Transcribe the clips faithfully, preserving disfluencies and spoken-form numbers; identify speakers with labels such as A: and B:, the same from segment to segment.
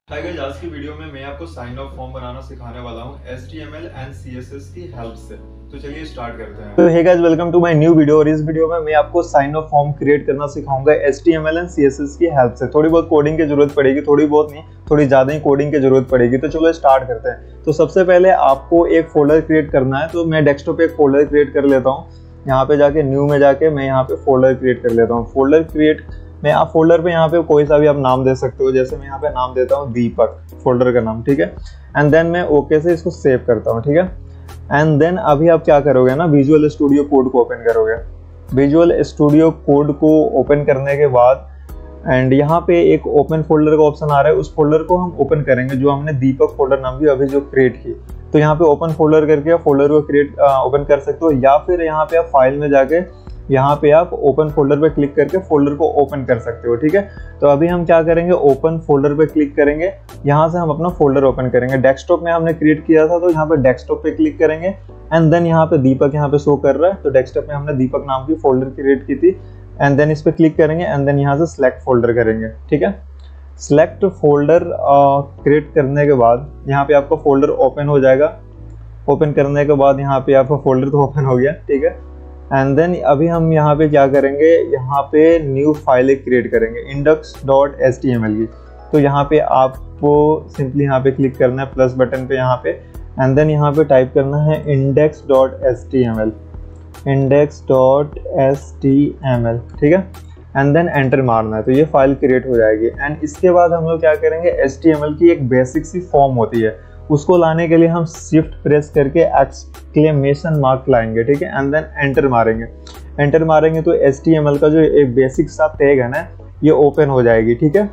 A: Hi guys, आज की video में मैं आपको साइन ऑफ फॉर्म बनाना सिखाने वाला हूँ H T M L and C S S की हेल्प से। तो चलिए स्टार्ट करते हैं।
B: तो hey guys, welcome to my new video. और इस वीडियो में मैं आपको साइन ऑफ फॉर्म क्रिएट करना सिखाऊंगा H T M L and C S S की हेल्प से। थोड़ी बहुत कोडिंग की जरूरत पड़ेगी, थोड़ी बहुत नहीं, थोड़ी ज्यादा ही कोडिंग की जरूरत पड़ेगी। तो चलो स्टार्ट करते हैं। तो सबसे पहले आपको एक फोल्डर क्रिएट करना है। तो मैं डेस्कटॉप पे एक फोल्डर क्रिएट कर लेता हूँ। यहाँ पे जाके न्यू में जाके मैं यहाँ पे फोल्डर क्रिएट कर लेता हूँ। फोल्डर क्रिएट मैं आप फोल्डर पे यहाँ पे कोई सा भी आप नाम दे सकते हो। जैसे मैं यहाँ पे नाम देता हूँ दीपक, फोल्डर का नाम, ठीक है। एंड देन मैं ओके से इसको सेव करता हूँ, ठीक है। एंड देन अभी आप क्या करोगे ना, विजुअल स्टूडियो कोड को ओपन करोगे। विजुअल स्टूडियो कोड को ओपन करने के बाद एंड यहाँ पे एक ओपन फोल्डर का ऑप्शन आ रहा है, उस फोल्डर को हम ओपन करेंगे जो हमने दीपक फोल्डर नाम की अभी जो क्रिएट की। तो यहाँ पे ओपन फोल्डर करके आप फोल्डर को क्रिएट ओपन कर सकते हो, या फिर यहाँ पे आप फाइल में जाके यहाँ पे आप ओपन फोल्डर पे क्लिक करके फोल्डर को ओपन कर सकते हो, ठीक है। तो अभी हम क्या करेंगे, ओपन फोल्डर पे क्लिक करेंगे। यहाँ से हम अपना फोल्डर ओपन करेंगे। डेस्कटॉप में हमने क्रिएट किया था, तो यहाँ पे डेस्कटॉप पे क्लिक करेंगे एंड देन यहाँ पे दीपक यहाँ पे शो कर रहा है। तो डेस्कटॉप में हमने दीपक नाम की फोल्डर क्रिएट की थी एंड देन इस पे क्लिक करेंगे एंड देन यहाँ से सिलेक्ट फोल्डर करेंगे, ठीक है। सिलेक्ट फोल्डर क्रिएट करने के बाद यहाँ पे आपका फोल्डर ओपन हो जाएगा। ओपन करने के बाद यहाँ पे आपका फोल्डर तो ओपन हो गया, ठीक है। एंड देन अभी हम यहाँ पे क्या करेंगे, यहाँ पे न्यू फाइल क्रिएट करेंगे index dot H T M L की। तो यहाँ पे आपको सिंपली यहाँ पे क्लिक करना है प्लस बटन पे यहाँ पे एंड देन यहाँ पे टाइप करना है index dot H T M L, index dot H T M L, ठीक है। एंड देन एंटर मारना है, तो ये फाइल क्रिएट हो जाएगी। एंड इसके बाद हम लोग क्या करेंगे, एच टी एम एल की एक बेसिक सी फॉर्म होती है, उसको लाने के लिए हम शिफ्ट प्रेस करके एक्सक्लेमेशन मार्क लाएंगे, ठीक है। एंड देन एंटर मारेंगे। एंटर मारेंगे तो एच टी एम एल का जो एक बेसिक सा टैग है ना, ये ओपन हो जाएगी, ठीक है।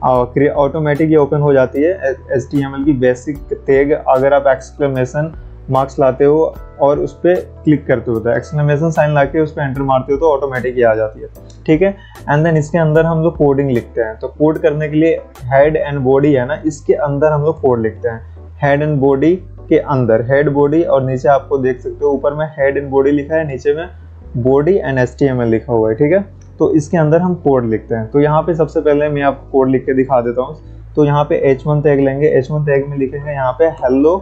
B: ऑटोमेटिक ये ओपन हो जाती है एच टी एम एल की बेसिक टैग। अगर आप एक्सक्लेमेशन मार्क्स लाते हो और उस पर क्लिक करते हो, तो एक्सक्लेमेशन साइन ला के उस पर एंटर मारते हो तो ऑटोमेटिक ये आ जाती है, ठीक है। एंड देन इसके अंदर हम लोग कोडिंग लिखते हैं। तो कोड करने के लिए हेड एंड बॉडी है ना, इसके अंदर हम लोग कोड लिखते हैं। हेड एंड बॉडी के अंदर हेड बॉडी, और नीचे आपको देख सकते हो ऊपर में हेड एंड बॉडी लिखा है, नीचे में body and H T M L लिखा हुआ है, ठीक है। तो इसके अंदर हम कोड लिखते हैं। तो यहाँ पे सबसे पहले मैं आपको कोड लिख के दिखा देता हूँ। तो यहाँ पे एच वन टैग लेंगे। एच वन टैग में लिखेंगे यहाँ पे हेलो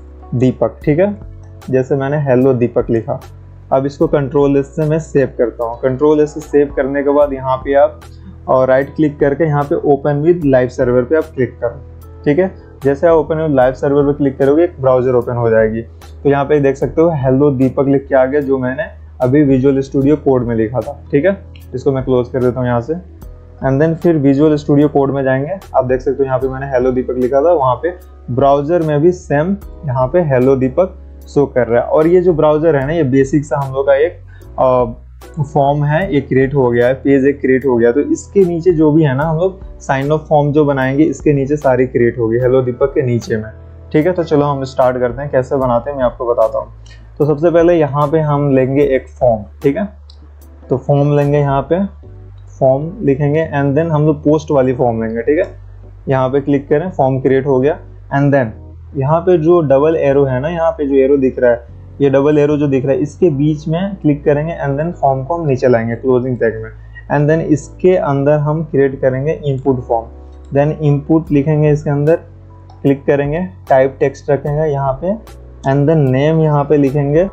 B: दीपक, ठीक है। जैसे मैंने हेलो दीपक लिखा। अब इसको कंट्रोल एस से मैं सेव करता हूँ। कंट्रोल एस से सेव करने के बाद यहाँ पे आप और राइट क्लिक करके यहाँ पे ओपन विद लाइव सर्वर पे आप क्लिक करो, ठीक है। जैसे आप ओपन विद लाइव सर्वर पे क्लिक करोगे एक ब्राउजर ओपन हो जाएगी। तो यहाँ पे देख सकते हो हेलो दीपक लिख के आ गया, जो मैंने अभी विजुअल स्टूडियो कोड में लिखा था, ठीक है। इसको मैं क्लोज कर देता हूँ यहाँ से। एंड देन फिर विजुअल स्टूडियो कोड में जाएंगे। आप देख सकते हो यहाँ पे मैंने हेलो दीपक लिखा था, वहाँ पे ब्राउजर में भी सेम यहाँ पे हेलो दीपक शो कर रहा है। और ये जो ब्राउजर है ना, ये बेसिक सा हम लोग का एक फॉर्म है, ये क्रिएट हो गया है, पेज एक क्रिएट हो गया। तो इसके नीचे जो भी है ना, हम लोग साइन ऑफ फॉर्म जो बनाएंगे इसके नीचे सारी क्रिएट होगी हेलो दीपक के नीचे में, ठीक है। तो चलो हम स्टार्ट करते हैं, कैसे बनाते हैं मैं आपको बताता हूँ। तो सबसे पहले यहाँ पे हम लेंगे एक फॉर्म, ठीक है। तो फॉर्म लेंगे, यहाँ पे फॉर्म लिखेंगे एंड देन हम लोग पोस्ट वाली फॉर्म लेंगे, ठीक है। यहाँ पे क्लिक करें, फॉर्म क्रिएट हो गया। एंड देन यहाँ पे जो डबल एरो है ना, यहाँ पे जो एरो दिख रहा है, ये डबल एरो जो दिख रहा है, इसके बीच में क्लिक करेंगे एंड देन फॉर्म को हम नीचे लाएंगे क्लोजिंग टैग में। एंड देन इसके अंदर हम क्रिएट करेंगे इनपुट फॉर्म। देन इनपुट लिखेंगे, इसके अंदर क्लिक करेंगे, टाइप टेक्स्ट रखेंगे यहाँ पे एंड देन नेम यहाँ पे लिखेंगे,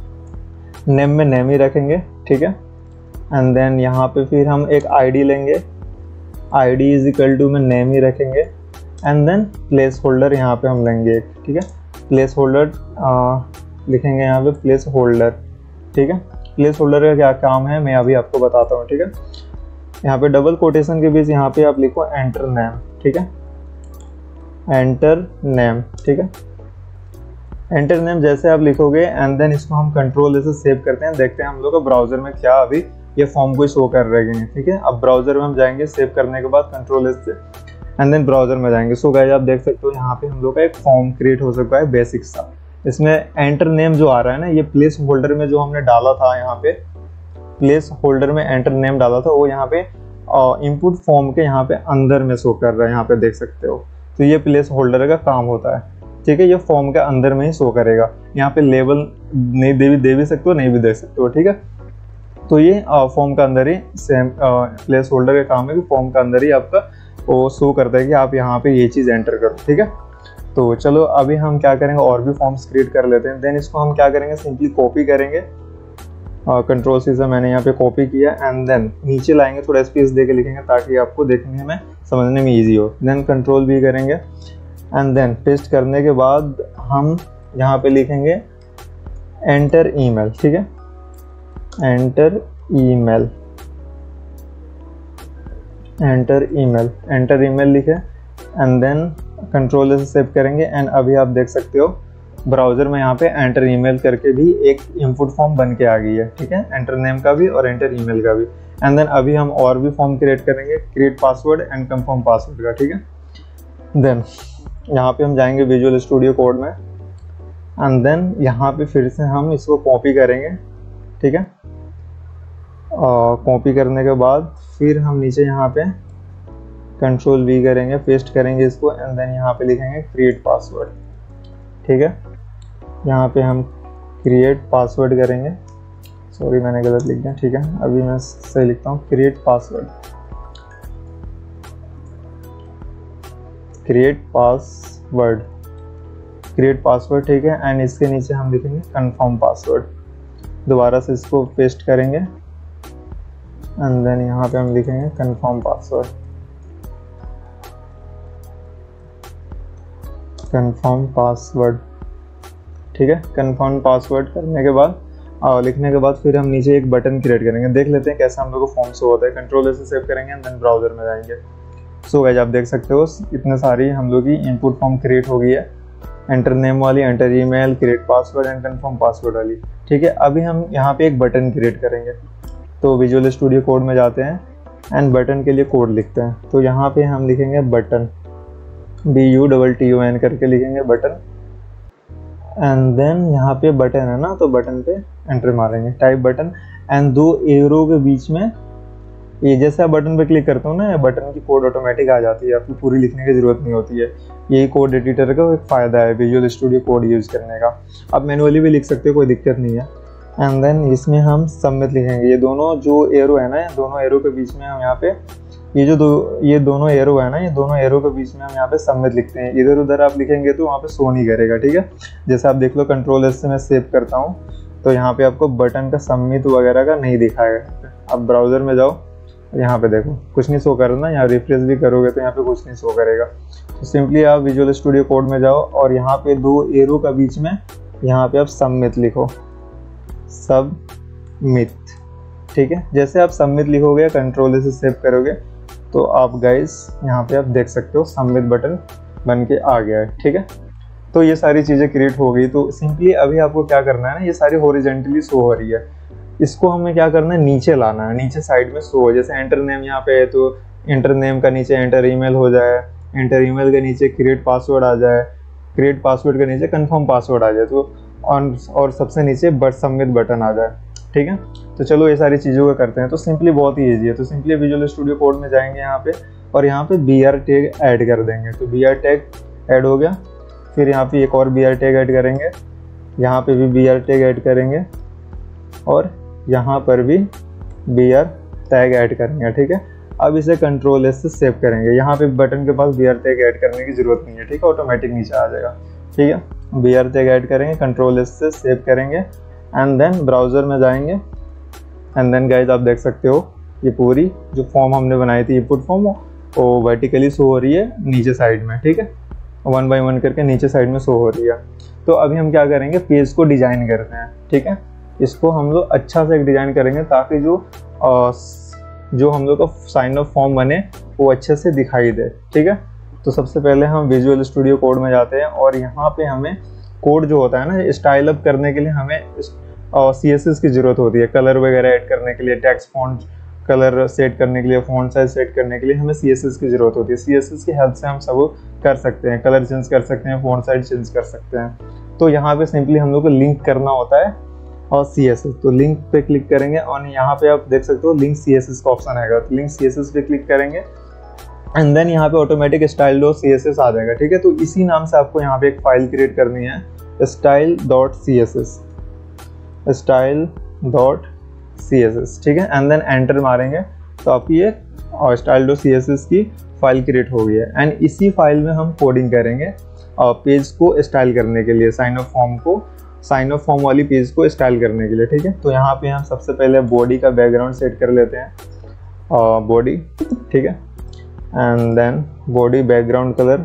B: नेम में नेम ही रखेंगे, ठीक है। एंड देन यहाँ पे फिर हम एक आईडी लेंगे, आईडी इज इक्वल टू में नेम ही रखेंगे। एंड देन प्लेस होल्डर यहाँ पे हम लेंगे एक, ठीक है। प्लेस होल्डर लिखेंगे यहाँ पे प्लेस होल्डर, ठीक है। प्लेस होल्डर का क्या काम है मैं अभी आपको बताता हूँ, ठीक है। यहाँ पे डबल कोटेशन के बीच यहाँ पे आप लिखो एंटर नेम, ठीक है। एंटर नेम, ठीक है। एंटर नेम जैसे आप लिखोगे एंड देन इसको हम कंट्रोल से सेव करते हैं। देखते हैं हम लोग का ब्राउजर में क्या अभी ये फॉर्म को शो कर रहे हैं, ठीक है। अब ब्राउजर में हम जाएंगे, सेव करने के बाद कंट्रोल से एंड देन ब्राउजर में जाएंगे। सो गाइस, आप देख सकते हो यहाँ पे हम लोग का एक फॉर्म क्रिएट हो सकता है बेसिक सा। इसमें एंटर नेम जो आ रहा है ना, ये प्लेस होल्डर में जो हमने डाला था, यहाँ पे प्लेस होल्डर में एंटर नेम डाला था, वो यहाँ पे इनपुट फॉर्म के यहाँ पे अंदर में शो कर रहा है, यहाँ पे देख सकते हो। तो ये प्लेस होल्डर का काम होता है, ठीक है। ये फॉर्म के अंदर में ही शो करेगा। यहाँ पे लेबल नहीं दे भी दे भी सकते हो, नहीं भी दे सकते हो, ठीक है। तो ये फॉर्म का अंदर ही सेम प्लेस होल्डर का काम है कि फॉर्म का अंदर ही आपका वो शो करता है कि आप यहाँ पे ये चीज़ एंटर करो, ठीक है। तो चलो अभी हम क्या करेंगे, और भी फॉर्म्स क्रिएट कर लेते हैं। देन इसको हम क्या करेंगे, सिंपली कॉपी करेंगे, कंट्रोल सी से मैंने यहाँ पे कॉपी किया, एंड देन नीचे लाएंगे, थोड़ा स्पेस दे के लिखेंगे ताकि आपको देखने में समझने में ईजी हो। देन कंट्रोल भी करेंगे, एंड देन पेस्ट करने के बाद हम यहाँ पे लिखेंगे एंटर ईमेल, ठीक है, enter email, enter email, enter email लिखे, एंड देन कंट्रोल से सेव करेंगे। एंड अभी आप देख सकते हो ब्राउज़र में यहाँ पे एंटर ईमेल करके भी एक इनपुट फॉर्म बन के आ गई है, ठीक है, एंटर नेम का भी और एंटर ईमेल का भी। एंड देन अभी हम और भी फॉर्म क्रिएट करेंगे, create password and confirm password का, ठीक है। देन यहाँ पे हम जाएंगे विजुअल स्टूडियो कोड में, एंड देन यहाँ पे फिर से हम इसको कॉपी करेंगे, ठीक है। कॉपी करने के बाद फिर हम नीचे यहाँ पे कंट्रोल वी करेंगे, पेस्ट करेंगे इसको, एंड देन यहाँ पे लिखेंगे क्रिएट पासवर्ड, ठीक है। यहाँ पे हम क्रिएट पासवर्ड करेंगे, सॉरी मैंने गलत लिख दिया, ठीक है, अभी मैं सही लिखता हूँ, create password, create password, create password, ठीक है। एंड इसके नीचे हम लिखेंगे कंफर्म पासवर्ड, दोबारा से इसको पेस्ट करेंगे, एंड देन यहाँ पे हम लिखेंगे कंफर्म पासवर्ड, कंफर्म पासवर्ड, ठीक है। कंफर्म पासवर्ड करने के बाद और लिखने के बाद फिर हम नीचे एक बटन क्रिएट करेंगे, देख लेते हैं कैसे हम लोग को फॉर्म शो होता है। कंट्रोल से सेव करेंगे, एंड देन ब्राउजर में जाएंगे। सो गाइस आप देख सकते हो इतने सारी हम लोग की इनपुट फॉर्म क्रिएट हो गई है, एंटर नेम वाली, enter email, create password and confirm password वाली, ठीक है। अभी हम यहाँ पे एक बटन क्रिएट करेंगे, तो विजुअल स्टूडियो कोड में जाते हैं एंड बटन के लिए कोड लिखते हैं। तो यहाँ पे हम लिखेंगे button, B U double T O N करके लिखेंगे बटन, एंड देन यहाँ पे बटन है ना, तो बटन पे एंटर मारेंगे, टाइप बटन, एंड दो एरो के बीच में ये जैसे आप बटन पे क्लिक करते हो ना, बटन की कोड ऑटोमेटिक आ जाती है, आपको पूरी लिखने की जरूरत नहीं होती है। यही कोड एडिटर का एक फ़ायदा है विजुअल स्टूडियो कोड यूज़ करने का। आप मैनुअली भी लिख सकते हो, कोई दिक्कत नहीं है। एंड देन इसमें हम सबमिट लिखेंगे, ये दोनों जो एरो है ना, दोनों एरो के बीच में हम यहाँ पे ये जो दो ये दोनों एरो है ना, ये दोनों एरो के बीच में हम यहाँ पे सबमिट लिखते हैं। इधर उधर आप लिखेंगे तो वहाँ पे शो नहीं करेगा, ठीक है। जैसे आप देख लो कंट्रोल एस से मैं सेव करता हूँ, तो यहाँ पे आपको बटन का सबमिट वगैरह का नहीं दिखाएगा। आप ब्राउज़र में जाओ, यहाँ पे देखो कुछ नहीं शो कर रहा ना, यहाँ रिफ्रेश भी करोगे तो यहाँ पे कुछ नहीं शो करेगा। तो सिंपली आप विजुअल स्टूडियो कोड में जाओ और यहाँ पे दो एरो का बीच में यहाँ पे आप सबमिट लिखो, सबमिट, ठीक है। जैसे आप सबमिट लिखोगे, कंट्रोल से सेव करोगे, तो आप गाइस यहाँ पे आप देख सकते हो सबमिट बटन बन के आ गया है, ठीक है। तो ये सारी चीज़ें क्रिएट हो गई। तो सिंपली अभी आपको क्या करना है ना, ये सारी हॉरिजॉन्टली शो हो रही है, इसको हमें क्या करना है, नीचे लाना है, नीचे साइड में शो हो। जैसे एंटर नेम यहाँ पे है तो एंटर नेम का नीचे एंटर ईमेल हो जाए, एंटर ईमेल के नीचे क्रिएट पासवर्ड आ जाए, क्रिएट पासवर्ड के नीचे कंफर्म पासवर्ड आ जाए, तो ऑन और सबसे नीचे बट सबमिट बटन आ जाए, ठीक है। तो चलो ये सारी चीज़ों को करते हैं। तो सिंपली बहुत ही ईजी है। तो सिंपली विजुअल स्टूडियो कोड में जाएंगे यहाँ पे और यहाँ पे बी आर टैग ऐड कर देंगे। तो बी आर टैग ऐड हो गया, फिर यहाँ पे एक और बी आर टैग ऐड करेंगे, यहाँ पे भी बी आर टैग ऐड करेंगे और यहाँ पर भी बी आर टैग ऐड करेंगे, ठीक है। अब इसे कंट्रोल एस से सेव करेंगे। यहाँ पे बटन के पास बी आर टैग ऐड करने की जरूरत नहीं है, ठीक है, ऑटोमेटिक नीचे आ जाएगा, ठीक है। बी आर टैग ऐड करेंगे, कंट्रोल एस से सेव करेंगे, एंड देन ब्राउज़र में जाएंगे, एंड देन गाइज आप देख सकते हो ये पूरी जो फॉर्म हमने बनाई थी इनपुट फॉर्म, वो वर्टिकली शो हो रही है नीचे साइड में, ठीक है, वन बाय वन करके नीचे साइड में शो हो रही है। तो अभी हम क्या करेंगे, पेज को डिजाइन करते हैं, ठीक है। इसको हम लोग अच्छा से एक डिजाइन करेंगे ताकि जो आ, जो हम लोग का साइन ऑफ फॉर्म बने वो अच्छे से दिखाई दे, ठीक है। तो सबसे पहले हम विजुअल स्टूडियो कोड में जाते हैं और यहाँ पे हमें कोड जो होता है ना, स्टाइल अप करने के लिए हमें सी एस एस की ज़रूरत होती है, कलर वगैरह ऐड करने के लिए, टेक्स्ट फॉन्ट कलर सेट करने के लिए, फॉन्ट साइज सेट करने के लिए हमें सी एस एस की ज़रूरत होती है। सी एस एस की हेल्प से हम सब कर सकते हैं, कलर चेंज कर सकते हैं, फॉन्ट साइज चेंज कर सकते हैं। तो यहाँ पे सिंपली हम लोग को लिंक करना होता है और सी एस एस, तो लिंक पे क्लिक करेंगे और यहाँ पे आप देख सकते हो लिंक सी एस एस का ऑप्शन आएगा, तो लिंक सी एस एस पे क्लिक करेंगे एंड देन यहाँ पे automatic style dot C S S आ जाएगा, ठीक है। तो इसी नाम से आपको यहाँ पे एक फाइल क्रिएट करनी है, style dot C S S, style dot C S S, ठीक है। एंड देन एंटर मारेंगे तो आपकी ये style dot C S S की फाइल क्रिएट हो गई है एंड इसी फाइल में हम कोडिंग करेंगे पेज को स्टाइल करने के लिए, साइन अप फॉर्म को साइन अप फॉर्म वाली पेज को स्टाइल करने के लिए, ठीक है। तो यहाँ पे हम सबसे पहले बॉडी का बैकग्राउंड सेट कर लेते हैं, बॉडी, ठीक है, and then body background colour,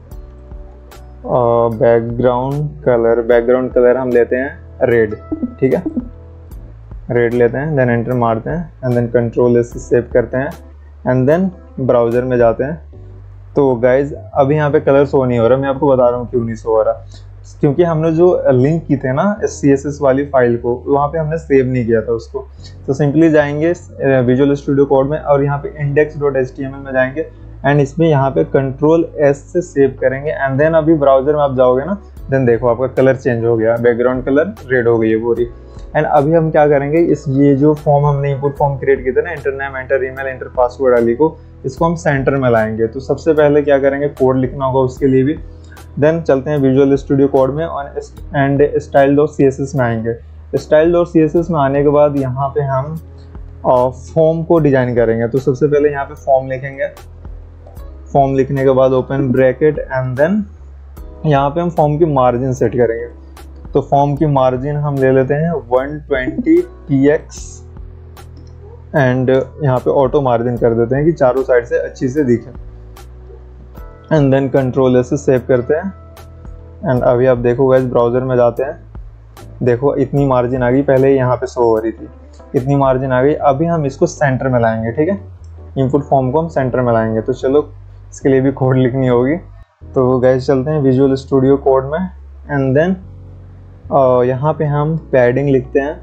B: background colour background colour हम लेते हैं रेड, ठीक है, रेड लेते हैं, देन एंटर मारते हैं एंड देन कंट्रोल एस से सेव करते हैं एंड देन ब्राउज़र में जाते हैं। तो गाइज अभी यहाँ पे कलर शो नहीं हो रहा, मैं आपको बता रहा हूँ क्यों नहीं शो हो रहा, क्योंकि हमने जो लिंक की थे ना सी एस एस वाली फाइल को, वहाँ पे हमने सेव नहीं किया था उसको। तो सिंपली जाएंगे विजुअल स्टूडियो कोड में और यहाँ पे index dot H T M L में जाएंगे एंड इसमें यहाँ पे कंट्रोल एस से सेव करेंगे एंड देन अभी ब्राउजर में आप जाओगे ना, देन देखो आपका कलर चेंज हो गया, बैकग्राउंड कलर रेड हो गई है पूरी। एंड अभी हम क्या करेंगे, इस ये जो फॉर्म हमने इनपुट फॉर्म क्रिएट किया था ना, enter name, enter email, enter password वाली को, इसको हम सेंटर में लाएंगे। तो सबसे पहले क्या करेंगे, कोड लिखना होगा उसके लिए भी। देन चलते हैं विजुअल स्टूडियो कोड में और and style dot C S S में आएंगे। Style dot C S S में आने के बाद यहाँ पे हम फॉर्म को डिजाइन करेंगे। तो सबसे पहले यहाँ पे फॉर्म लिखेंगे, फॉर्म लिखने के बाद ओपन ब्रैकेट एंड देन यहाँ पे हम फॉर्म की मार्जिन सेट करेंगे। तो फॉर्म की मार्जिन हम ले लेते हैं one twenty P X and यहाँ पे ऑटो मार्जिन कर देते हैं कि चारों साइड से अच्छी से दिखे एंड देन कंट्रोल एस से सेव करते हैं। एंड अभी आप देखो गाइस ब्राउजर में जाते हैं, देखो इतनी मार्जिन आ गई, पहले यहाँ पे शो हो रही थी, इतनी मार्जिन आ गई। अभी हम इसको सेंटर में लाएंगे, ठीक है, इनपुट फॉर्म को हम सेंटर में लाएंगे। तो चलो इसके लिए भी कोड लिखनी होगी। तो गाइस चलते हैं विजुअल स्टूडियो कोड में एंड देन यहाँ पे हम पैडिंग लिखते हैं,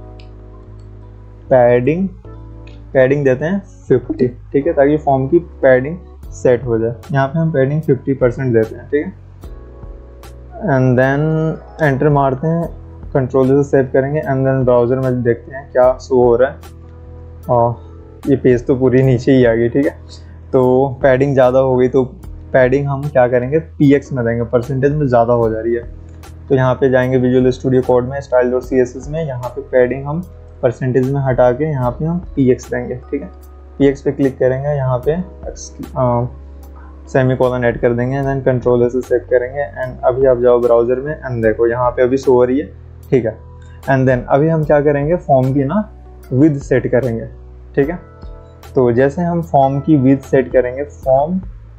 B: पैडिंग पैडिंग देते हैं फिफ्टी, ठीक है, ताकि फॉर्म की पैडिंग सेट हो जाए। यहाँ पे हम पैडिंग फिफ्टी परसेंट देते हैं, ठीक है, एंड देन एंटर मारते हैं, कंट्रोल से सेव करेंगे एंड देन ब्राउजर में देखते हैं क्या शो हो रहा है। और ये पेज तो पूरी नीचे ही आ गई, ठीक है। तो पैडिंग ज़्यादा हो गई, तो पैडिंग हम क्या करेंगे, पी एक्स में देंगे, परसेंटेज में ज़्यादा हो जा रही है। तो यहाँ पे जाएंगे विजुअल स्टूडियो कोड में, style dot C S S में, यहाँ पे पैडिंग हम परसेंटेज में हटा के यहाँ पे हम पी एक्स देंगे, ठीक है। पी एक्स पे क्लिक करेंगे, यहाँ पे सेमी कॉलन ऐड कर देंगे एंड देन कंट्रोल से सेव करेंगे एंड अभी आप जाओ ब्राउजर में एंड देखो यहाँ पे अभी शो हो रही है, ठीक है। एंड देन अभी हम क्या करेंगे, फॉर्म की ना विद सेट करेंगे, ठीक है। तो जैसे हम फॉर्म की विद सेट करेंगे, फॉर्म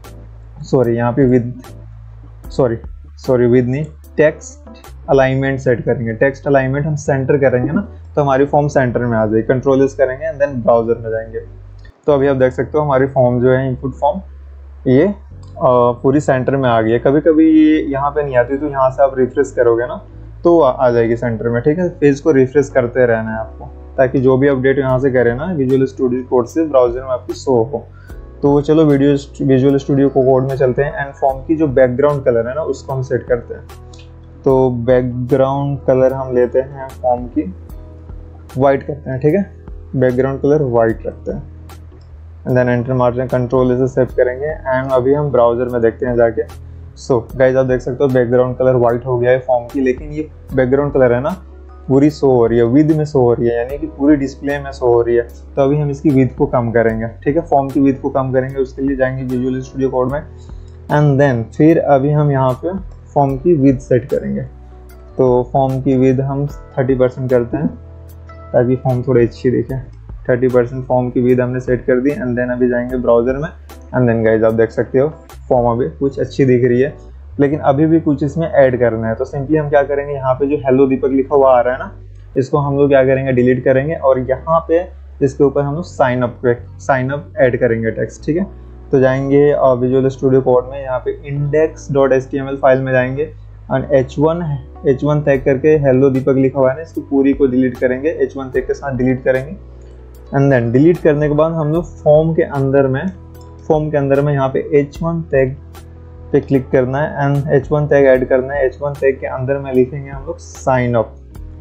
B: सॉरी यहाँ पे विद सॉरी सॉरी विद नहीं टेक्स्ट अलाइनमेंट सेट करेंगे। टेक्स्ट अलाइनमेंट हम सेंटर करेंगे ना, तो हमारी फॉर्म सेंटर में आ जाएगी। कंट्रोल इस करेंगे एंड देन ब्राउजर में जाएंगे। तो अभी आप देख सकते हो हमारी फॉर्म जो है इनपुट फॉर्म ये आ, पूरी सेंटर में आ गई है। कभी कभी ये यहाँ पे नहीं आती, तो यहाँ से आप रिफ्रेश करोगे ना तो आ, आ जाएगी सेंटर में, ठीक है। पेज को रिफ्रेश करते रहना है आपको, ताकि जो भी अपडेट यहाँ से करें ना विजुअल स्टूडियो कोड से ब्राउजर में आपकी शो हो। तो चलो वीडियो विजुअल स्टूडियो को कोड में चलते हैं एंड फॉर्म की जो बैकग्राउंड कलर है ना उसको हम सेट करते हैं। तो बैकग्राउंड कलर हम लेते हैं फॉर्म की वाइट करते हैं, ठीक है, बैकग्राउंड कलर वाइट रखते हैं एंड देन एंटर मारते हैं, कंट्रोल से सेव करेंगे एंड अभी हम ब्राउजर में देखते हैं जाके। सो गाइस आप देख सकते हो बैकग्राउंड कलर वाइट हो गया है फॉर्म की, लेकिन ये बैकग्राउंड कलर है ना पूरी शो हो रही है, विद में शो हो रही है, यानी कि पूरी डिस्प्ले में शो हो रही है। तो अभी हम इसकी विद को कम करेंगे, ठीक है, फॉर्म की विद को कम करेंगे। उसके लिए जाएंगे विजुअल स्टूडियो कोड में एंड देन फिर अभी हम यहाँ पे फॉर्म की विद सेट करेंगे। तो फॉर्म की विद हम थर्टी परसेंट करते हैं ताकि फॉर्म थोड़ी अच्छी दिखे। थर्टी परसेंट फॉर्म की विद हमने सेट कर दी एंड देन अभी जाएंगे ब्राउजर में एंड देन गाइज आप देख सकते हो फॉर्म अभी कुछ अच्छी दिख रही है, लेकिन अभी भी कुछ इसमें ऐड करना है। तो सिंपली हम क्या करेंगे, यहाँ पे जो हेलो दीपक लिखा हुआ आ रहा है ना, इसको हम लोग क्या करेंगे, डिलीट करेंगे और यहाँ पे इसके ऊपर हम लोग sign up sign up add करेंगे टेक्स्ट, ठीक है। तो जाएंगे और विजुअल स्टूडियो कोड में यहाँ पे index dot H T M L file में जाएंगे and H one H one tag करके हेलो दीपक लिखा हुआ है ना, इसको पूरी को डिलीट करेंगे, एच वन टैग के साथ डिलीट करेंगे एंड देन डिलीट करने के बाद हम लोग फॉर्म के अंदर में फॉर्म के अंदर में यहाँ पे एच वन टैग पे क्लिक करना है and H one tag add करना है। एच वन टैग के अंदर में लिखेंगे हम लोग साइन अप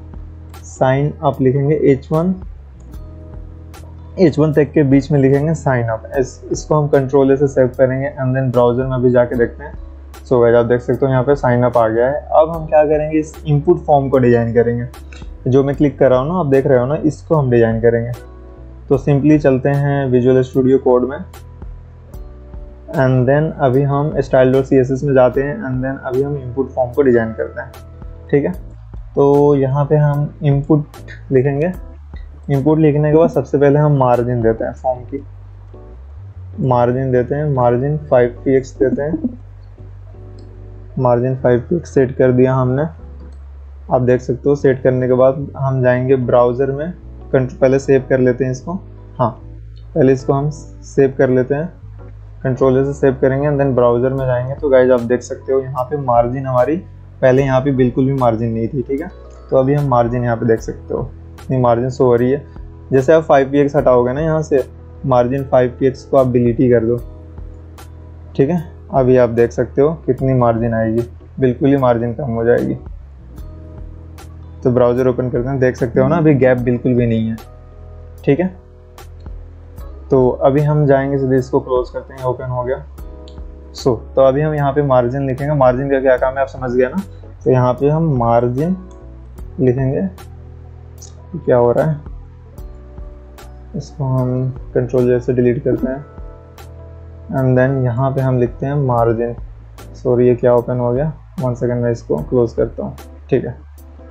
B: साइन अप लिखेंगे, H one H one tag के बीच में लिखेंगे साइन अप। इस, इसको हम कंट्रोल से सेव करेंगे एंड देन ब्राउजर में भी जाके देखते हैं। सो गाइस आप देख सकते हो यहाँ पे साइन अप आ गया है। अब हम क्या करेंगे, इस इनपुट फॉर्म को डिजाइन करेंगे। जो मैं क्लिक कर रहा हूँ ना, आप देख रहे हो ना, इसको हम डिजाइन करेंगे। तो सिंपली चलते हैं विजुअल स्टूडियो कोड में एंड देन अभी हम style dot C S S में जाते हैं एंड देन अभी हम इनपुट फॉर्म को डिजाइन करते हैं। ठीक है, तो यहाँ पे हम इनपुट लिखेंगे। इनपुट लिखने के बाद सबसे पहले हम मार्जिन देते हैं, फॉर्म की मार्जिन देते हैं, मार्जिन फाइव पी एक्स देते हैं, margin five P X set कर दिया हमने। आप देख सकते हो सेट करने के बाद हम जाएंगे ब्राउज़र में, पहले सेव कर लेते हैं इसको। हाँ, पहले इसको हम सेव कर लेते हैं, कंट्रोलर से सेव करेंगे एंड देन ब्राउज़र में जाएंगे। तो गाइज आप देख सकते हो यहाँ पे मार्जिन हमारी पहले यहाँ पे बिल्कुल भी मार्जिन नहीं थी। ठीक है, तो अभी हम मार्जिन यहाँ पे देख सकते हो इतनी मार्जिन शो हो रही है। जैसे आप फाइव पी एक्स हटाओगे ना यहाँ से, मार्जिन फाइव पी एक्स को आप डिलीट ही कर दो। ठीक है, अभी आप देख सकते हो कितनी मार्जिन आएगी, बिल्कुल ही मार्जिन कम हो जाएगी। तो ब्राउज़र ओपन करते हैं, देख सकते हो ना अभी गैप बिल्कुल भी नहीं है। ठीक है, तो अभी हम जाएंगे सीधे इसको क्लोज करते हैं, ओपन हो गया। सो so, तो अभी हम यहाँ पे मार्जिन लिखेंगे। मार्जिन का क्या काम है आप समझ गया ना। तो यहाँ पे हम मार्जिन लिखेंगे। तो क्या हो रहा है, इसको हम कंट्रोल जेड से डिलीट करते हैं एंड देन यहाँ पे हम लिखते हैं मार्जिन। सॉरी ये क्या ओपन हो गया, वन सेकेंड मैं इसको क्लोज करता हूँ। ठीक है,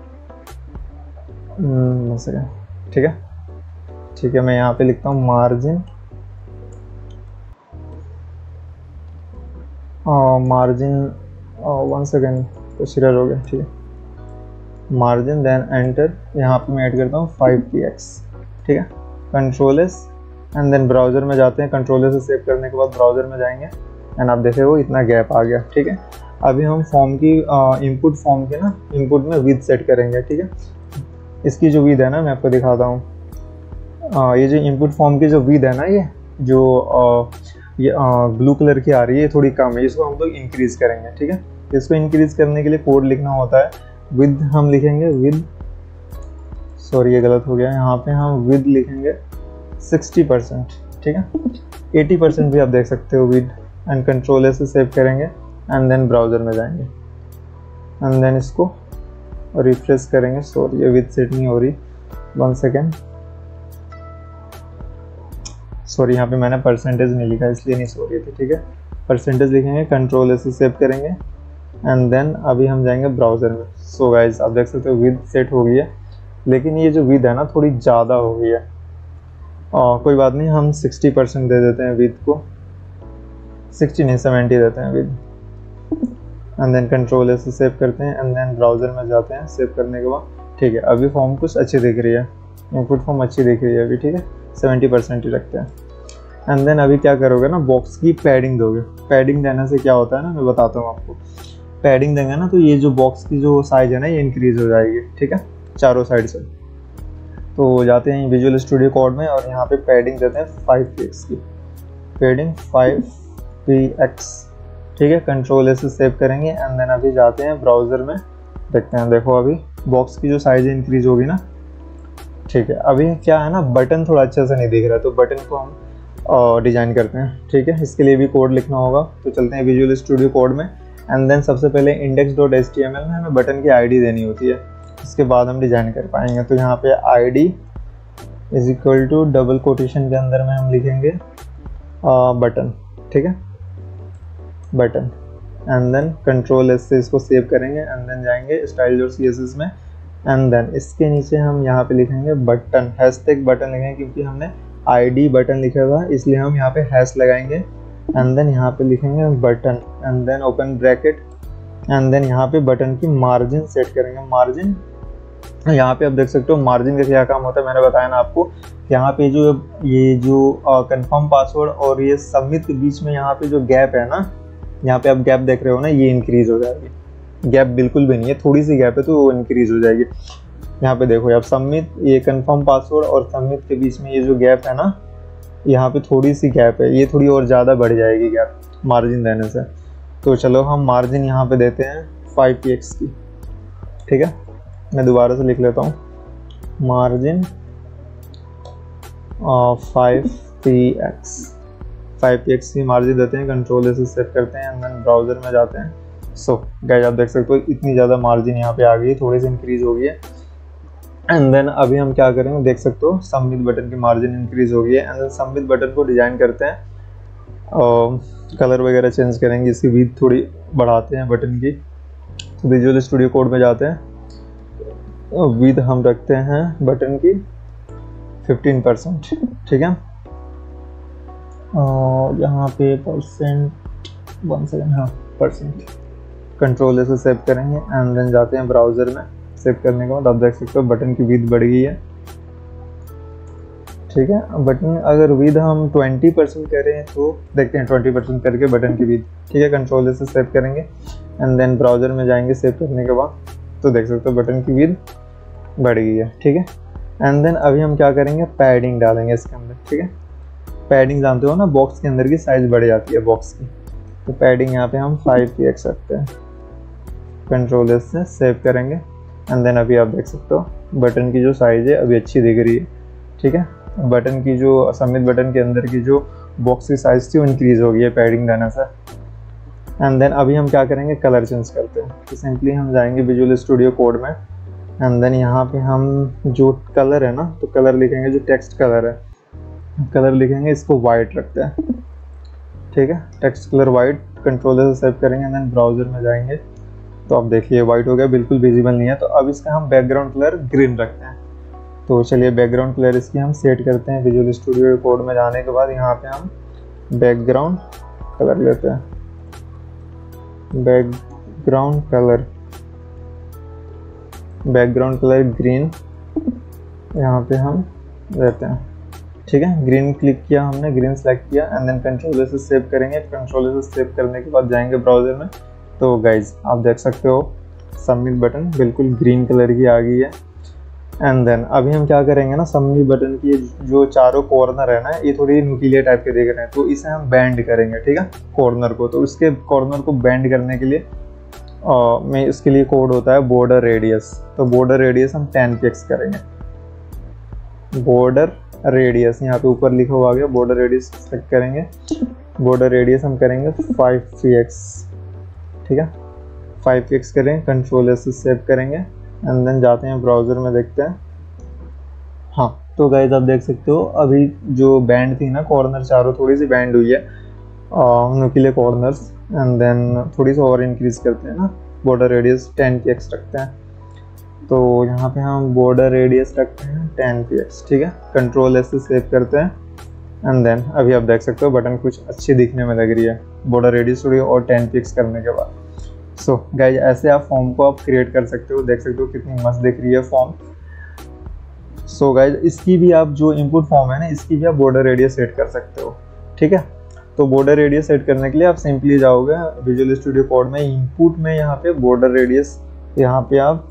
B: वन सेकेंड। ठीक है ठीक है मैं यहाँ पे लिखता हूँ मार्जिन, मार्जिन वन सेकेंड कुछ एरर हो गया। ठीक है, मार्जिन देन एंटर, यहाँ पे मैं ऐड करता हूँ फाइव पी एक्स। ठीक है, control S and then browser में जाते हैं। कंट्रोल एस से सेव करने के बाद ब्राउज़र में जाएंगे एंड आप देखे वो इतना गैप आ गया। ठीक है, अभी हम फॉर्म की इनपुट फॉर्म के ना इनपुट में विथ सेट करेंगे। ठीक है, इसकी जो विथ है ना मैं आपको दिखाता हूँ। ये जो इनपुट फॉर्म की जो विथ है ना, ये जो आ, ये ब्लू कलर की आ रही है, थोड़ी कम है, इसको हम लोग इंक्रीज करेंगे। ठीक है, इसको इंक्रीज करने के लिए कोड लिखना होता है। विद हम लिखेंगे विद, सॉरी ये गलत हो गया, यहाँ पे हम विद लिखेंगे सिक्सटी परसेंट। ठीक है, एटी परसेंट भी आप देख सकते हो विद, एंड कंट्रोल से सेव करेंगे एंड देन ब्राउज़र में जाएंगे एंड देन इसको रिफ्रेश करेंगे। सॉरी ये विद सेट नहीं हो रही, वन सेकेंड, सॉरी यहाँ पे मैंने परसेंटेज नहीं लिखा इसलिए नहीं सो रही थी। ठीक है, परसेंटेज लिखेंगे, कंट्रोल से सेव करेंगे एंड देन अभी हम जाएंगे ब्राउज़र में। सो गाइज आप देख सकते हो विद सेट हो गई है, लेकिन ये जो विद है ना थोड़ी ज़्यादा हो गई है। आ, कोई बात नहीं, हम सिक्सटी परसेंट दे देते हैं विद को, सिक्सटी नहीं सेवेंटी देते हैं विद एंड देन कंट्रोल से सेव करते हैं एंड देन ब्राउज़र में जाते हैं सेव करने के बाद। ठीक है, अभी फॉर्म कुछ अच्छी दिख रही है, इनपुट फॉर्म अच्छी दिख रही है अभी। ठीक है, सेवेंटी परसेंट ही रखते हैं एंड देन अभी क्या करोगे ना, बॉक्स की पैडिंग दोगे। पैडिंग देने से क्या होता है ना, मैं बताता हूँ आपको। पैडिंग देंगे ना तो ये जो बॉक्स की जो साइज है ना ये इंक्रीज हो जाएगी। ठीक है, चारों साइड से। तो जाते हैं विजुअल स्टूडियो कोड में और यहाँ पे पैडिंग देते हैं फाइव पी एक्स की, पैडिंग फाइव पी एक्स। ठीक है, कंट्रोल से सेव करेंगे एंड देन अभी जाते हैं ब्राउज़र में, देखते हैं। देखो अभी बॉक्स की जो साइज है इंक्रीज होगी ना। ठीक है, अभी क्या है ना, बटन थोड़ा अच्छे से नहीं दिख रहा है, तो बटन को हम डिज़ाइन करते हैं। ठीक है, इसके लिए भी कोड लिखना होगा। तो चलते हैं विजुअल स्टूडियो कोड में एंड देन सबसे पहले index dot H T M L में हमें बटन की आईडी देनी होती है, इसके बाद हम डिज़ाइन कर पाएंगे। तो यहाँ पे ID is equal to double quotation के अंदर में हम लिखेंगे बटन। ठीक है, button and then control S से इसको सेव करेंगे एंड देन जाएंगे style dot C S S में एंड देन इसके नीचे हम यहाँ पे लिखेंगे बटन, हैशटैग बटन लिखेंगे क्योंकि हमने आईडी बटन लिखा था इसलिए हम यहाँ पे हैश लगाएंगे एंड देन यहाँ पे लिखेंगे button and then open bracket and then यहाँ पे बटन की मार्जिन सेट करेंगे। मार्जिन यहाँ पे आप देख सकते हो मार्जिन का क्या काम होता है, मैंने बताया ना आपको। यहाँ पे जो ये जो कंफर्म पासवर्ड और ये सबमिट के बीच में यहाँ पे जो गैप है ना, यहाँ पे आप गैप देख रहे हो ना, ये इंक्रीज हो जाएगी। गैप बिल्कुल भी नहीं है, थोड़ी सी गैप है तो वो इंक्रीज हो जाएगी। यहाँ पे देखो आप सबमिट, ये कंफर्म पासवर्ड और सबमिट के बीच में ये जो गैप है ना, यहाँ पे थोड़ी सी गैप है, ये थोड़ी और ज़्यादा बढ़ जाएगी गैप मार्जिन देने से। तो चलो हम मार्जिन यहाँ पे देते हैं फाइव पी एक्स की। ठीक है, मैं दोबारा से लिख लेता हूँ, margin five P X, five P X की मार्जिन देते हैं, कंट्रोल से सेव करते हैं एंड देन ब्राउज़र में जाते हैं। सो गाइस आप देख सकते हो इतनी ज़्यादा मार्जिन यहाँ पे आ गई है, थोड़ी सी इंक्रीज हो गई है। एंड देन अभी हम क्या करेंगे, देख सकते हो सबमिट बटन की मार्जिन इंक्रीज हो गई है एंड देन सबमिट बटन को डिजाइन करते हैं। और कलर वगैरह चेंज करेंगे, इसकी विड्थ थोड़ी बढ़ाते हैं बटन की। विजुअल स्टूडियो कोड में जाते हैं, विड्थ हम रखते हैं बटन की फिफ्टीन परसेंट, ठीक है। और यहाँ पे परसेंट, वन सेकेंड, हाँ परसेंट, कंट्रोल ऐसे सेव करेंगे एंड देन जाते हैं ब्राउज़र में। सेव करने के बाद आप देख सकते हो बटन की विड्थ बढ़ गई है, ठीक है। बटन अगर विड्थ हम ट्वेंटी परसेंट करें तो देखते हैं ट्वेंटी परसेंट करके बटन की विड्थ, ठीक है। कंट्रोल ऐसे सेव करेंगे एंड देन ब्राउज़र में जाएंगे। सेव करने के बाद तो देख सकते हो बटन की विड्थ बढ़ गई है, ठीक है। एंड देन अभी हम क्या करेंगे, पैडिंग डालेंगे इसके अंदर, ठीक है। पैडिंग जानते हो ना, बॉक्स के अंदर की साइज़ बढ़ जाती है बॉक्स की, तो पैडिंग यहाँ पे हम फाइव पी एक्स रखते हैं। कंट्रोल से सेव करेंगे एंड देन अभी आप देख सकते हो बटन की जो साइज़ है अभी अच्छी दिख रही है, ठीक है। बटन की जो सबमिट बटन के अंदर की जो बॉक्स की साइज़ थी वो इंक्रीज़ हो गई है पैडिंग देने से। एंड देन अभी हम क्या करेंगे, कलर चेंज करते हैं। तो सिंपली हम जाएंगे विजुअल स्टूडियो कोड में एंड देन यहाँ पे हम जो कलर है ना, तो कलर लिखेंगे, जो टेक्स्ट कलर है कलर लिखेंगे, इसको वाइट रखते हैं, ठीक है। टेक्स्ट कलर वाइट, कंट्रोल से सेव करेंगे एंड देन ब्राउज़र में जाएंगे तो आप देखिए वाइट हो गया, बिल्कुल विजिबल नहीं है। तो अब इसका हम बैकग्राउंड कलर ग्रीन रखते हैं। तो चलिए बैकग्राउंड कलर इसकी हम सेट करते हैं। विजुअल स्टूडियो कोड में जाने के बाद यहाँ पे हम बैकग्राउंड कलर लेते हैं, background colour background colour green यहाँ पे हम लेते हैं, ठीक है। ग्रीन क्लिक किया हमने, ग्रीन सेलेक्ट किया एंड देन कंट्रोल से सेव करेंगे। कंट्रोल से सेव करने के बाद जाएंगे ब्राउज़र में। तो गाइज आप देख सकते हो सबमिट बटन बिल्कुल ग्रीन कलर की आ गई है। एंड देन अभी हम क्या करेंगे ना, सबमिट बटन की जो चारों कॉर्नर है ना, ये थोड़ी नुकीले टाइप के दिख रहे हैं, तो इसे हम बैंड करेंगे, ठीक है, कॉर्नर को। तो इसके कॉर्नर को बैंड करने के लिए आ, में इसके लिए कोड होता है बॉर्डर रेडियस। तो बॉर्डर रेडियस हम टेन पिक्स करेंगे, बॉर्डर रेडियस यहाँ पे ऊपर लिखा हुआ आ गया, बॉर्डर रेडियस सेलेक्ट करेंगे। बॉर्डर रेडियस हम करेंगे फाइव पी एक्स, ठीक है, फाइव पी एक्स करें। कंट्रोल से सेव करेंगे एंड देन जाते हैं ब्राउज़र में, देखते हैं। हाँ तो गाइज आप देख सकते हो अभी जो बैंड थी ना, कॉर्नर चारों थोड़ी सी बैंड हुई है, नुकीले कॉर्नर्स। एंड देन थोड़ी सी और इंक्रीज करते हैं ना, border radius ten P X रखते हैं। तो यहाँ पे हम बॉर्डर रेडियस रखते हैं टेन पी एक्स, ठीक है। कंट्रोल से सेव करते हैं एंड देन अभी आप देख सकते हो बटन कुछ अच्छी दिखने में लग रही है बॉर्डर रेडियस थोड़ी और टेन पी एक्स करने के बाद। सो so, गाइज ऐसे आप फॉर्म को आप क्रिएट कर सकते हो। देख सकते हो कितनी मस्त दिख रही है फॉर्म। सो so, गाइज इसकी भी आप जो इनपुट फॉर्म है ना, इसकी भी आप बॉर्डर रेडियस सेट कर सकते हो, ठीक है। तो बॉर्डर रेडियस सेट करने के लिए आप सिंपली जाओगे विजुअल स्टूडियो कोड में, इनपुट में यहाँ पे बॉर्डर रेडियस, यहाँ पे आप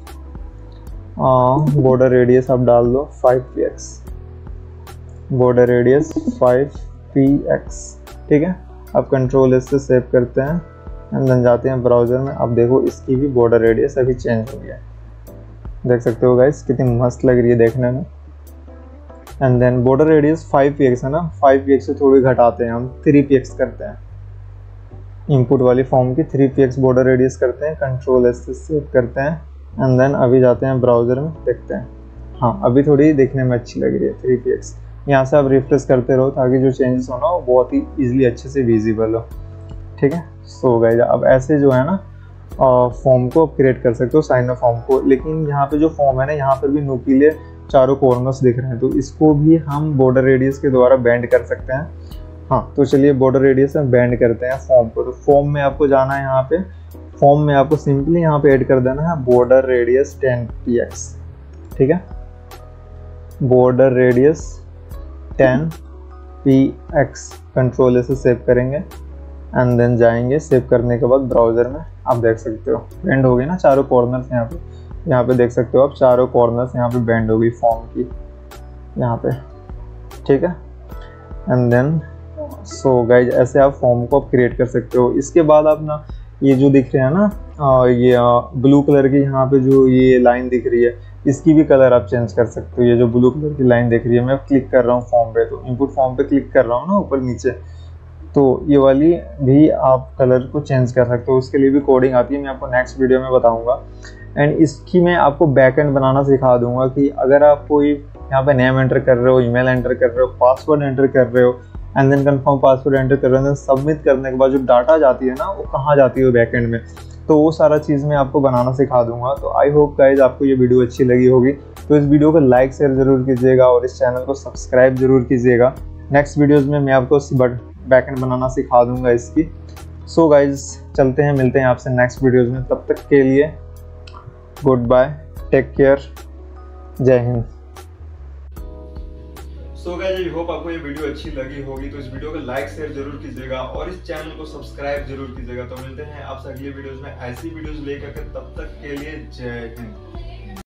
B: बॉर्डर रेडियस आप डाल दो five P X, border radius five P X, ठीक है। आप कंट्रोल से सेव करते हैं एंड देन जाते हैं ब्राउज़र में। आप देखो इसकी भी बॉर्डर रेडियस अभी चेंज हो गया है, देख सकते हो गाइस कितनी मस्त लग रही है देखने में। And then border radius five P X है ना, फाइव पी एक्स से थोड़ी घटाते हैं, हम थ्री पी एक्स करते हैं। इनपुट वाली फॉर्म की three P X border radius करते हैं, कंट्रोल एस से सेव करते हैं एंड देन अभी जाते हैं ब्राउज़र में, देखते हैं। हाँ अभी थोड़ी देखने में अच्छी लग रही है थ्री पी एक्स। यहाँ से आप रिफ्रेश करते रहो ताकि जो चेंजेस हो ना वो बहुत ही ईजिली अच्छे से विजिबल हो, ठीक है। सो गाइस अब ऐसे जो है ना फॉर्म को आप क्रिएट कर सकते हो, साइन ऑफ फॉर्म को। लेकिन यहाँ पे जो फॉर्म है ना, यहाँ पर भी नुकीले चारों कॉर्नर्स दिख रहे हैं, तो इसको भी हम बॉर्डर रेडियस के द्वारा बैंड कर सकते हैं। हाँ तो चलिए बॉर्डर रेडियस में बैंड करते हैं फॉर्म को। तो फॉर्म में आपको जाना है, यहाँ पे फॉर्म में आपको सिंपली यहाँ पे ऐड कर देना है border radius ten P X, ठीक है। Border radius ten P X control से सेव करेंगे एंड देन जाएंगे। सेव करने के बाद ब्राउज़र में आप देख सकते हो बैंड हो गई ना चारों कॉर्नर्स। यहाँ पे यहाँ पे देख सकते हो आप चारों कॉर्नर्स यहाँ पे बैंड हो गई फॉर्म की यहाँ पे, ठीक है। एंड देन सो गाइज ऐसे आप फॉर्म को आप क्रिएट कर सकते हो। इसके बाद आप ना ये जो दिख रहे हैं ना आ, ये ब्लू कलर की यहाँ पे जो ये लाइन दिख रही है, इसकी भी कलर आप चेंज कर सकते हो। ये जो ब्लू कलर की लाइन दिख रही है, मैं क्लिक कर रहा हूँ फॉर्म पे, तो इनपुट फॉर्म पे क्लिक कर रहा हूँ ना ऊपर नीचे, तो ये वाली भी आप कलर को चेंज कर सकते हो। उसके लिए भी कोडिंग आती है, मैं आपको नेक्स्ट वीडियो में बताऊंगा। एंड इसकी मैं आपको बैक एंड बनाना सिखा दूंगा कि अगर आप कोई यहाँ पे नेम एंटर कर रहे हो, ईमेल एंटर कर रहे हो, पासवर्ड एंटर कर रहे हो, and then confirm password enter कर रहे हैं, सबमिट करने के बाद जो डाटा जाती है ना वो कहाँ जाती है बैकएंड में, तो वो सारा चीज़ मैं आपको बनाना सिखा दूंगा। तो आई होप गाइज आपको ये वीडियो अच्छी लगी होगी, तो इस वीडियो को लाइक शेयर जरूर कीजिएगा और इस चैनल को सब्सक्राइब जरूर कीजिएगा। नेक्स्ट वीडियोज़ में मैं आपको बैकएंड बनाना सिखा दूंगा इसकी। सो गाइज चलते हैं, मिलते हैं आपसे नेक्स्ट वीडियोज़ में, तब तक के लिए good bye, take care, Jai Hind.
A: So guys I hope आपको ये वीडियो अच्छी लगी होगी, तो इस वीडियो को लाइक शेयर जरूर कीजिएगा और इस चैनल को सब्सक्राइब जरूर कीजिएगा। तो मिलते हैं आपसे अगली वीडियोस में ऐसी वीडियोस लेकर के, तब तक के लिए जय हिंद।